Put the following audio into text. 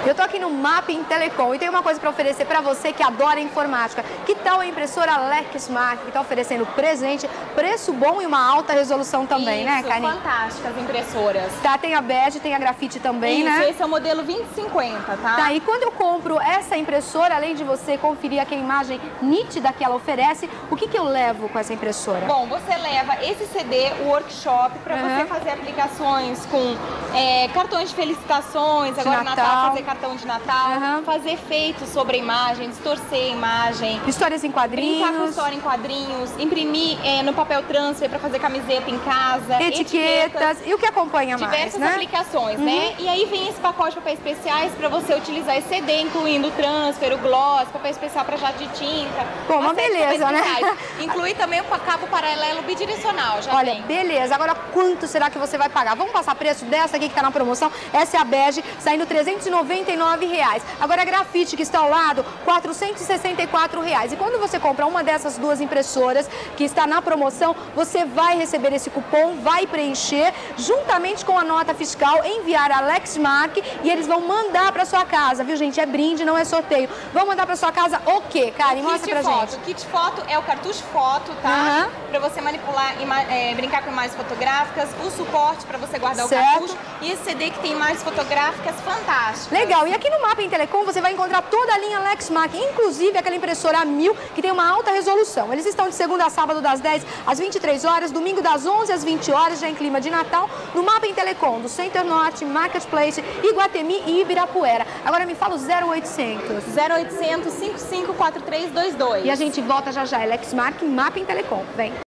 Eu tô aqui no Mapping Telecom e tem uma coisa para oferecer para você que adora informática. Que tal a impressora Lexmark, que está oferecendo presente, preço bom e uma alta resolução também, isso, né, Karine? Fantásticas as impressoras. Tá, tem a bege, tem a grafite também, isso, né? Esse é o modelo 2050, tá? Tá, e quando eu compro essa impressora, além de você conferir aqui a imagem nítida que ela oferece, o que eu levo com essa impressora? Bom, você leva esse CD, o workshop, para você fazer aplicações com cartões de felicitações, agora Natal, fazer cartão de Natal, fazer efeitos sobre a imagem, distorcer a imagem. Histórias em quadrinhos. Brincar com história em quadrinhos, imprimir no papel transfer para fazer camiseta em casa. Etiquetas. E o que acompanha mais, diversas né? aplicações, né? E aí vem esse pacote de papéis especiais para você utilizar esse CD, incluindo o transfer, o gloss, papel especial para jato de tinta. Pô, uma beleza, né? Inclui também o cabo paralelo bidirecional, já Olha, vem. beleza. Agora, quanto será que você vai pagar? Vamos passar preço dessa aqui que está na promoção. Essa é a bege, saindo R$ 399. Agora, a grafite que está ao lado, R$ 464. E quando você compra uma dessas duas impressoras que está na promoção, você vai receber esse cupom, vai preencher, juntamente com a nota fiscal, enviar a Lexmark e eles vão mandar para sua casa, viu, gente? É brinde, não é sorteio. Vão mandar para sua casa o quê, Karen? Mostra pra gente. O kit foto é o cartucho foto, tá? Para você manipular, brincar com imagens fotográficas, o suporte para você guardar o cartucho e esse CD que tem imagens fotográficas fantásticas. Legal. E aqui no Mapping Telecom você vai encontrar toda a linha Lexmark, inclusive aquela impressora A1000 que tem uma alta resolução. Eles estão de segunda a sábado das 10 às 23 horas, domingo das 11 às 20 horas, já em clima de Natal, no Mapping Telecom, do Center Norte, Marketplace, Iguatemi e Ibirapuera. Agora me fala o 0800. 0800 554322. E a gente volta já já. É Lexmark Mapping Telecom. Vem.